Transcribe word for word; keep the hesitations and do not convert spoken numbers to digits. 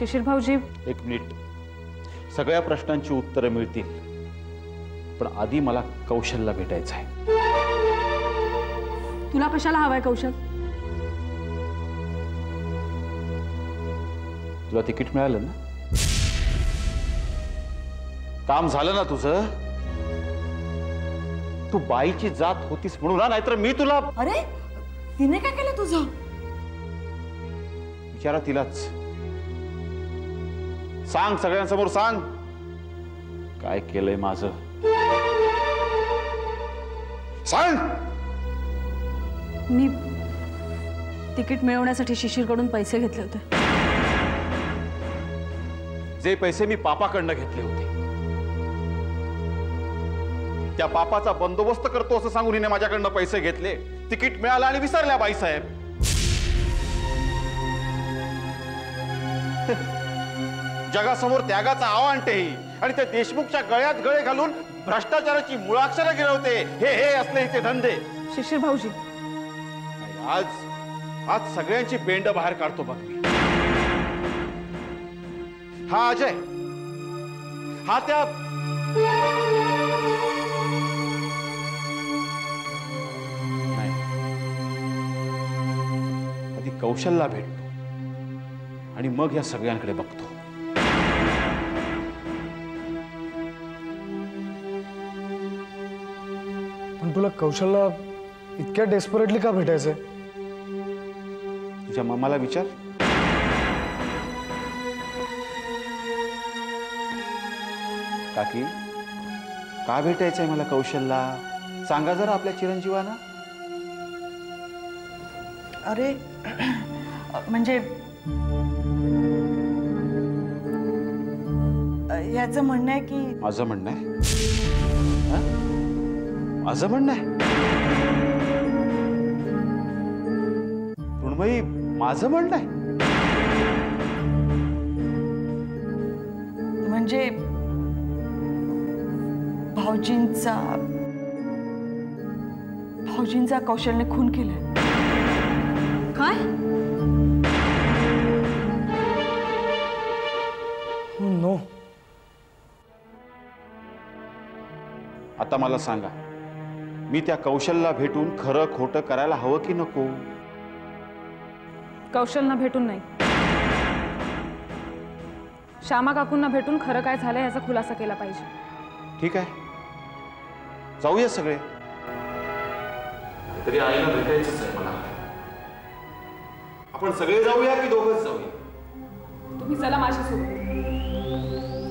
शिशिर भाऊजी, एक मिनिट. सगळ्या प्रश्नांची उत्तरं मिळतील, पण आधी मला कौशलला भेटायचं आहे. तुला कशाला हवाय कौशल? तुला तिकीट मिळालं ना? काम झालं ना तुझं? तू बाईची जात होतीस म्हणून ना, नाहीतर मी तुला. अरे तिने काय केलं तुझं? विचारा तिलाच. सांग, सगळ्यांसमोर सांग काय केलंय माझं. सांग. मी तिकीट मिळवण्यासाठी शिशिरकडून पैसे घेतले होते. जे पैसे मी पापाकडनं घेतले होते, त्या पापाचा बंदोबस्त करतो असं सांगून हिने माझ्याकडनं पैसे घेतले, तिकीट मिळालं आणि विसरल्या बाईसाहेब. जगासमोर त्यागाचा आव्हान आणते आणि त्या देशमुखच्या गळ्यात गळे घालून भ्रष्टाचाराची मुळाक्षरं गिरवते. हे हे असले इथे धंदे. शिशिर भाऊजी, आज आज सगळ्यांची पेंड बाहेर काढतो बघ मी. हा अजय, हा त्या नाही, आधी कौशलला भेटतो आणि मग या सगळ्यांकडे बघतो. पण तुला कौशलला इतक्या डेस्परेटली का भेटायचंय? तुझ्या मामाला विचार. काकी, का भेटायचंय मला कौशलला? सांगा जरा आपल्या चिरंजीवाना. अरे म्हणजे याचं म्हणणं आहे की. माझं म्हणणं आहे? माझं म्हणणं आहे? मृण्मयी, माझं म्हणणं आहे? म्हणजे भाऊजींचा भाऊजींचा कौशलने खून केलाय. काय? नो. आता मला सांगा, मी त्या कौशलला भेटून खरं खोटं करायला हवं की नको? कौशलना भेटून नाही, श्यामा काकूंना भेटून खरं काय झालं याचा खुलासा केला पाहिजे. ठीक आहे, जाऊया सगळे. तरी आईला भेटायचंच आहे मला. आपण सगळे जाऊया की दोघंच जाऊया? तुम्ही चला माझ्यासोबत.